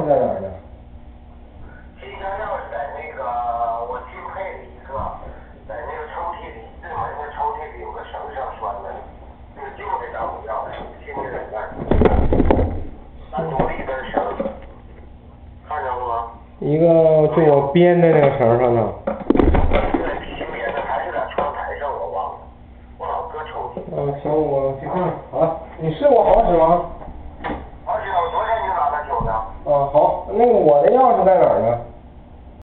在哪儿呢？ 机箱钥匙在那个我新配的一个，在那个抽屉里，对门那抽屉里有个绳上拴的，那个旧的丈母钥匙，新的在那儿，单独的一根绳，看着了吗？ 一个就我编的那个绳上呢。 对，新编的还是在窗台上，我忘了，我老搁抽屉。 行，我去看看。好了，你试过好使吗？ 好使，我昨天就拿它修的。 好，那个我的钥匙在哪儿呢？